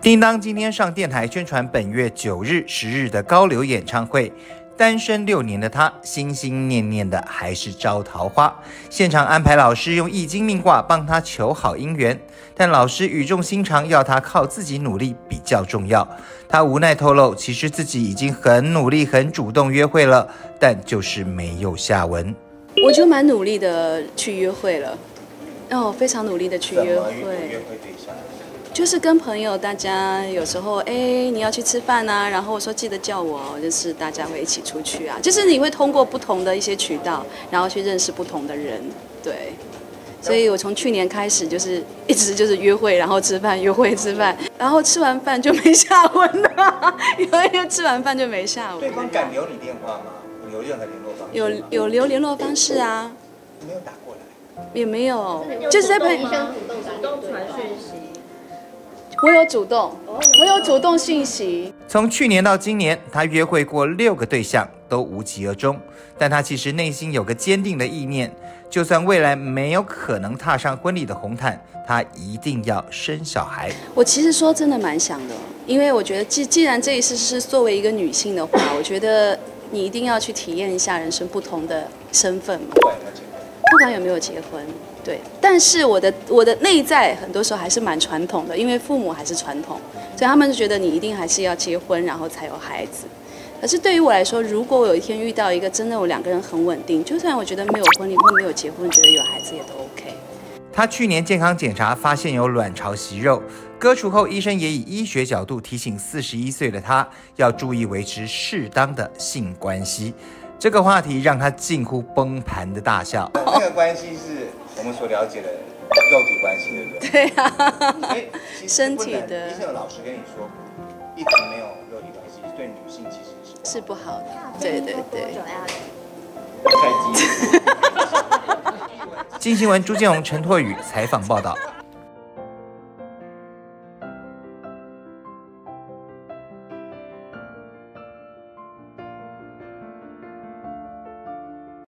叮当今天上电台宣传本月9日、10日的高流演唱会。单身6年的他，心心念念的还是招桃花。现场安排老师用易经命卦帮他求好姻缘，但老师语重心长，要他靠自己努力比较重要。他无奈透露，其实自己已经很努力、很主动约会了，但就是没有下文。 我就蛮努力的去约会了，非常努力的去约会。就是跟朋友，大家有时候你要去吃饭啊，然后我说记得叫我，就是大家会一起出去啊，就是你会通过不同的一些渠道，然后去认识不同的人，对。所以我从去年开始就是一直就是约会，然后吃饭，约会吃饭，然后吃完饭就没下文了，因为吃完饭就没下文。 对方敢留你电话吗？留任何联络方式？ 有留联络方式啊。 没有打过来？ 也没有，就是在朋友主动传讯息。 我有主动讯息。 从去年到今年，他约会过6个对象，都无疾而终。但他其实内心有个坚定的意念，就算未来没有可能踏上婚礼的红毯，他一定要生小孩。 我其实说真的蛮想的，因为我觉得既然这一次是作为一个女性的话，我觉得你一定要去体验一下人生不同的身份嘛。不管有没有结婚。对，但是我的内在很多时候还是蛮传统的，因为父母还是传统，所以他们就觉得你一定还是要结婚，然后才有孩子。可是对于我来说，如果我有一天遇到一个真的我2个人很稳定，就算我觉得没有婚礼或没有结婚，觉得有孩子也都 OK。 他去年健康检查发现有卵巢息肉，割除后医生也以医学角度提醒41岁的他要注意维持适当的性关系。这个话题让他近乎崩盘的大笑。那个关系是我们所了解的肉体关系，对不对？ 对啊，身体的。 医生有老实跟你说，一直没有肉体关系，对女性其实是不好的。对对对。 金新闻朱建荣、陈拓宇采访报道。